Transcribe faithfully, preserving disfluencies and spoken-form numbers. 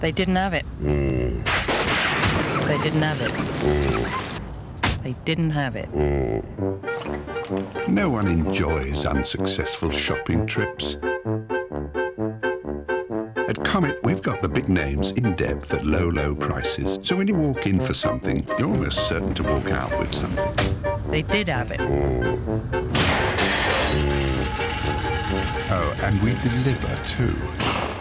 They didn't have it. Mm. They didn't have it. Mm. They didn't have it. Mm. No one enjoys unsuccessful shopping trips. At Comet, we've got the big names in depth at low, low prices. So when you walk in for something, you're almost certain to walk out with something. They did have it. Mm. Oh, and we deliver too.